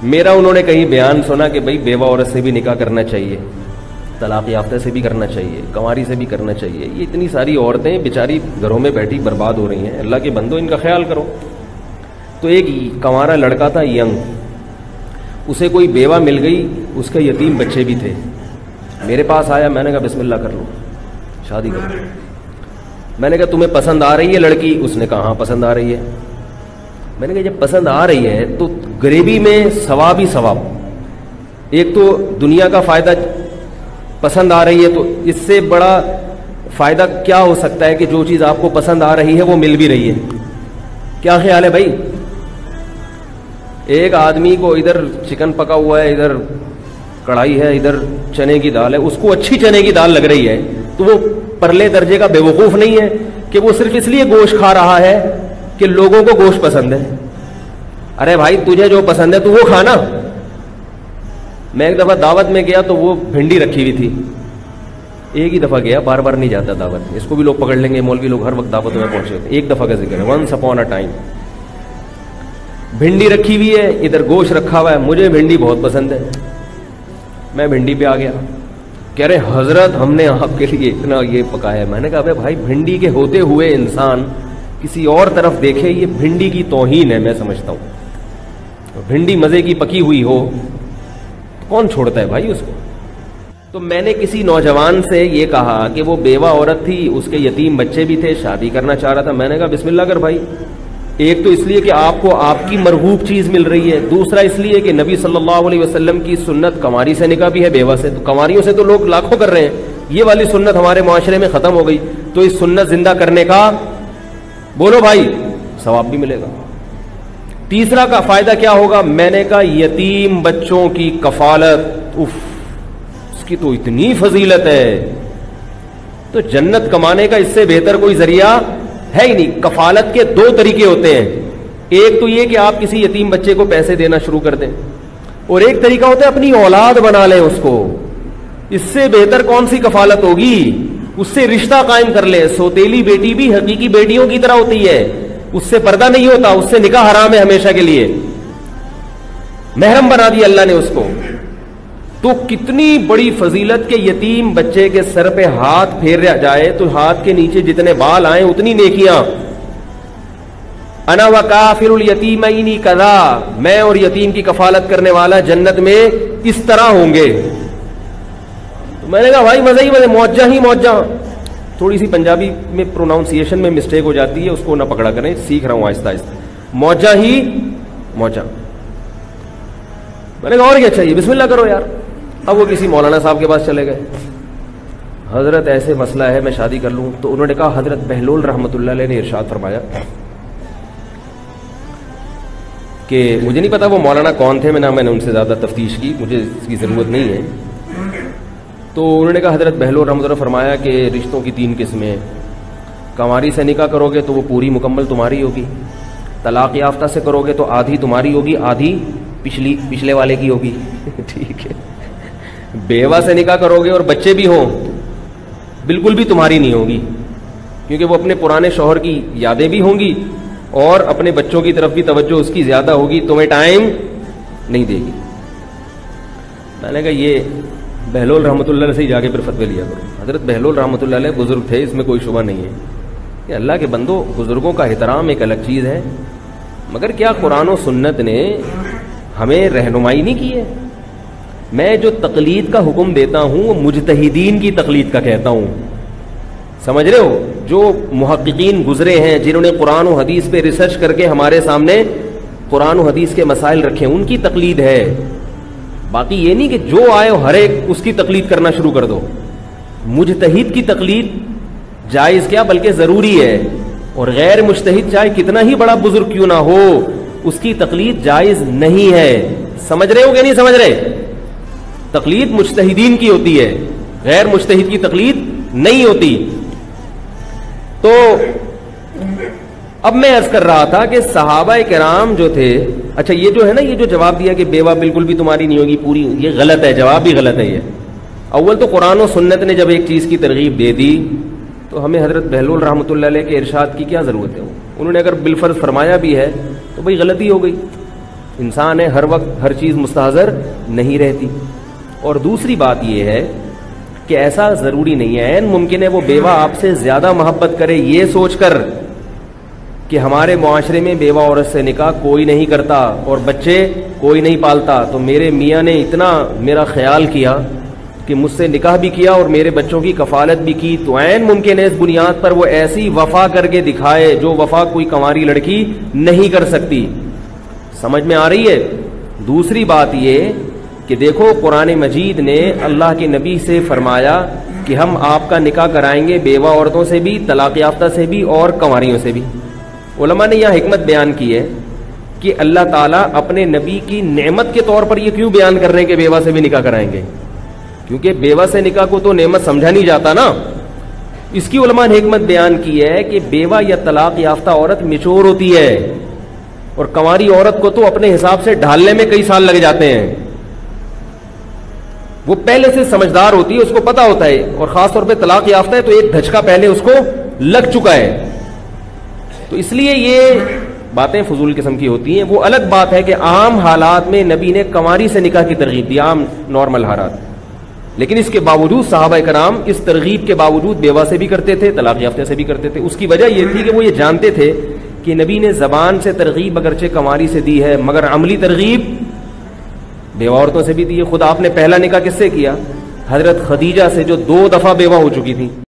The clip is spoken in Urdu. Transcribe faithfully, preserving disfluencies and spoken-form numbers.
میرا انہوں نے کہیں بیان سنا کہ بھائی بیوہ عورت سے بھی نکاح کرنا چاہیے، طلاق یافتہ سے بھی کرنا چاہیے، کنواری سے بھی کرنا چاہیے، یہ اتنی ساری عورتیں بیچاری گھروں میں بیٹھی برباد ہو رہی ہیں، اللہ کے بندو ان کا خیال کرو۔ تو ایک کنوارا لڑکا تھا ینگ، اسے کوئی بیوہ مل گئی، اس کے یتیم بچے بھی تھے، میرے پاس آیا، میں نے کہا بسم اللہ کر لو، شادی کرو۔ میں نے کہا تمہیں پسند آ رہی ہے لڑکی؟ اس نے کہا ہاں پسند آ رہی ہے۔ میں نے کہا جب پسند آ رہی ہے تو غریبی میں ثواب ہی ثواب، ایک تو دنیا کا فائدہ، پسند آ رہی ہے تو اس سے بڑا فائدہ کیا ہو سکتا ہے کہ جو چیز آپ کو پسند آ رہی ہے وہ مل بھی رہی ہے؟ کیا خیال ہے بھائی؟ ایک آدمی کو ادھر چکن پکا ہوا ہے، ادھر کڑھائی ہے، ادھر چنے کی دال ہے، اس کو اچھی چنے کی دال لگ رہی ہے تو وہ پرلے درجے کا بے وقوف نہیں ہے کہ وہ صرف اس لیے گوشت کھا رہا ہے کہ لوگوں کو گوشت پسند ہے۔ ارے بھائی تجھے جو پسند ہے تو وہ کھانا۔ میں ایک دفعہ دعوت میں گیا تو وہ بھنڈی رکھی ہوئی تھی، ایک ہی دفعہ گیا، بار بار نہیں جاتا دعوت میں، اس کو بھی لوگ پکڑ لیں گے، مولوی لوگ ہر وقت دعوت میں پہنچے ہوتے ہیں، ایک دفعہ کا ذکر ہے، ونس اپون اے ٹائم۔ بھنڈی رکھی ہوئی ہے، ادھر گوشت رکھا ہوا ہے، مجھے بھنڈی بہت پسند ہے، میں بھنڈی پہ آ گیا، کہہ رہے حضرت ہم نے آپ کے لیے اتنا یہ پکایا ہے۔ میں نے کہا ابے بھائی بھنڈی کے ہوتے ہوئے انسان کسی اور طرف دیکھے، یہ بھنڈی کی توہین ہے، میں سمجھتا ہوں۔ بھنڈی مزے کی پکی ہوئی ہو کون چھوڑتا ہے بھائی اس کو؟ تو میں نے کسی نوجوان سے یہ کہا کہ وہ بیوہ عورت تھی، اس کے یتیم بچے بھی تھے، شادی کرنا چاہ رہا تھا، میں نے کہا بسم اللہ کر بھائی، ایک تو اس لیے کہ آپ کو آپ کی مرغوب چیز مل رہی ہے، دوسرا اس لیے کہ نبی صلی اللہ علیہ وسلم کی سنت کنواری سے نکاح بھی ہے، بیوہ سے، تو کنواریوں سے تو لوگ لاکھوں کر رہے ہیں، یہ والی سنت ہمارے معاشرے میں ختم ہو گئی، تو اس سنت زندہ کرنے کا بولو بھائی ثواب بھی ملے گا۔ تیسرا کا فائدہ کیا ہوگا؟ میں نے کہا یتیم بچوں کی کفالت، اف اس کی تو اتنی فضیلت ہے، تو جنت کمانے کا اس سے بہتر کوئی ذریعہ ہے ہی نہیں۔ کفالت کے دو طریقے ہوتے ہیں، ایک تو یہ کہ آپ کسی یتیم بچے کو پیسے دینا شروع کر دیں، اور ایک طریقہ ہوتا ہے اپنی اولاد بنا لیں اس کو۔ اس سے بہتر کون سی کفالت ہوگی؟ اس سے رشتہ قائم کر لے۔ سوتیلی بیٹی بھی حقیقی بیٹیوں کی طرح ہوتی ہے، اس سے پردہ نہیں ہوتا، اس سے نکاح حرام ہے ہمیشہ کے لیے، محرم بنا دیا اللہ نے اس کو۔ تو کتنی بڑی فضیلت کے یتیم بچے کے سر پہ ہاتھ پھیرا جائے تو ہاتھ کے نیچے جتنے بال آئیں اتنی نیکیاں۔ انا وکافر الیتیمین کذا، میں اور یتیم کی کفالت کرنے والا جنت میں اس طرح ہوں گے۔ تو میں نے کہا بھائی مزہ ہی مزہ، موجہ ہی موجہ۔ تھوڑی سی پنجابی میں پروناؤنسیشن میں مسٹیک ہو جاتی ہے، اس کو نہ پکڑا کریں، سیکھ رہا ہوں آہستہ آہستہ۔ موجہ ہی موجہ۔ میں نے کہا اور کیا چاہیے، بسم اللہ کرو یار۔ اب وہ کسی مولانا صاحب کے پاس چلے گئے، حضرت ایسے مسئلہ ہے میں شادی کر لوں؟ تو انہوں نے کہا حضرت بہلول رحمۃ اللہ علیہ نے ارشاد فرمایا کہ مجھے نہیں پتا وہ مولانا کون تھے، میں نہ میں نے ان سے زیادہ تفتیش کی، مجھے اس کی ضرورت نہیں ہے۔ تو انہوں نے کہا حضرت بہلول رحمۃ اللہ فرمایا کہ رشتوں کی تین قسمیں، کنواری سے نکاح کرو گے تو وہ پوری مکمل تمہاری ہوگی، طلاق یافتہ سے کرو گے تو آدھی تمہاری ہوگی، آدھی پچھلی پچھلے والے کی ہوگی، ٹھیک ہے۔ بیوہ سے نکاح کرو گے اور بچے بھی ہوں بالکل بھی تمہاری نہیں ہوگی، کیونکہ وہ اپنے پرانے شوہر کی یادیں بھی ہوں گی اور اپنے بچوں کی طرف بھی توجہ اس کی زیادہ ہوگی، تمہیں ٹائم نہیں دے گی۔ میں نے کہا یہ بہلول رحمۃ اللہ علیہ سے جا کے پھر فتوی لیا کرو۔ حضرت بہلول رحمۃ اللہ علیہ بزرگ تھے، اس میں کوئی شبہ نہیں ہے کہ اللہ کے بندو بزرگوں کا احترام ایک الگ چیز ہے، مگر کیا قرآن و سنت نے ہمیں رہنمائی نہیں کی ہے؟ میں جو تقلید کا حکم دیتا ہوں وہ مجتہدین کی تقلید کا کہتا ہوں، سمجھ رہے ہو؟ جو محققین گزرے ہیں، جنہوں نے قرآن و حدیث پہ ریسرچ کر کے ہمارے سامنے قرآن و حدیث کے مسائل رکھے، ان کی تقلید ہے۔ باقی یہ نہیں کہ جو آئے ہر ایک اس کی تقلید کرنا شروع کر دو۔ مجتہد کی تقلید جائز کیا بلکہ ضروری ہے، اور غیر مجتہد چاہے کتنا ہی بڑا بزرگ کیوں نہ ہو اس کی تقلید جائز نہیں ہے۔ سمجھ رہے ہو کہ نہیں سمجھ رہے؟ تقلید مجتہدین کی ہوتی ہے، غیر مجتہد کی تقلید نہیں ہوتی۔ تو اب میں عرض کر رہا تھا کہ صحابہ کرام جو تھے، اچھا یہ جو ہے نا، یہ جو جواب دیا کہ بیوہ بالکل بھی تمہاری نہیں ہوگی پوری، یہ غلط ہے، جواب بھی غلط ہے یہ۔ اول تو قرآن و سنت نے جب ایک چیز کی ترغیب دے دی تو ہمیں حضرت بہلول رحمۃ اللہ علیہ کے ارشاد کی کیا ضرورت ہے؟ انہوں نے اگر بالفرض فرمایا بھی ہے تو بھئی غلطی ہو گئی، انسان ہے، ہر وقت ہر چیز مستحضر نہیں رہتی. اور دوسری بات یہ ہے کہ ایسا ضروری نہیں ہے، عین ممکن ہے وہ بیوہ آپ سے زیادہ محبت کرے یہ سوچ کر کہ ہمارے معاشرے میں بیوہ عورت سے نکاح کوئی نہیں کرتا اور بچے کوئی نہیں پالتا، تو میرے میاں نے اتنا میرا خیال کیا کہ مجھ سے نکاح بھی کیا اور میرے بچوں کی کفالت بھی کی. تو عین ممکن ہے اس بنیاد پر وہ ایسی وفا کر کے دکھائے جو وفا کوئی کنواری لڑکی نہیں کر سکتی. سمجھ میں آ رہی ہے؟ دوسری بات یہ کہ دیکھو قرآن مجید نے اللہ کے نبی سے فرمایا کہ ہم آپ کا نکاح کرائیں گے بیوہ عورتوں سے بھی، طلاق یافتہ سے بھی اور کنواریوں سے بھی. علماء نے یہاں حکمت بیان کی ہے کہ اللہ تعالیٰ اپنے نبی کی نعمت کے طور پر یہ کیوں بیان کر رہے ہیں کہ بیوہ سے بھی نکاح کرائیں گے؟ کیونکہ بیوہ سے نکاح کو تو نعمت سمجھا نہیں جاتا نا. اس کی علماء نے حکمت بیان کی ہے کہ بیوہ یا طلاق یافتہ عورت میچور ہوتی ہے اور کنواری عورت کو تو اپنے حساب سے ڈھالنے میں کئی سال لگ جاتے ہیں. وہ پہلے سے سمجھدار ہوتی ہے، اس کو پتا ہوتا ہے، اور خاص طور پہ طلاق یافتہ ہے تو ایک دھچکا پہلے اس کو لگ چکا ہے. تو اس لیے یہ باتیں فضول قسم کی ہوتی ہیں. وہ الگ بات ہے کہ عام حالات میں نبی نے کنواری سے نکاح کی ترغیب دی، عام نارمل حالات، لیکن اس کے باوجود صحابہ کرام اس ترغیب کے باوجود بیوہ سے بھی کرتے تھے، طلاق یافتہ سے بھی کرتے تھے. اس کی وجہ یہ تھی کہ وہ یہ جانتے تھے کہ نبی نے زبان سے ترغیب اگرچہ کنواری سے دی ہے مگر عملی ترغیب بیوہ عورتوں سے بھی دی ہے. خود آپ نے پہلا نکاح کس سے کیا؟ حضرت خدیجہ سے، جو دو دفعہ بیوہ ہو چکی تھی.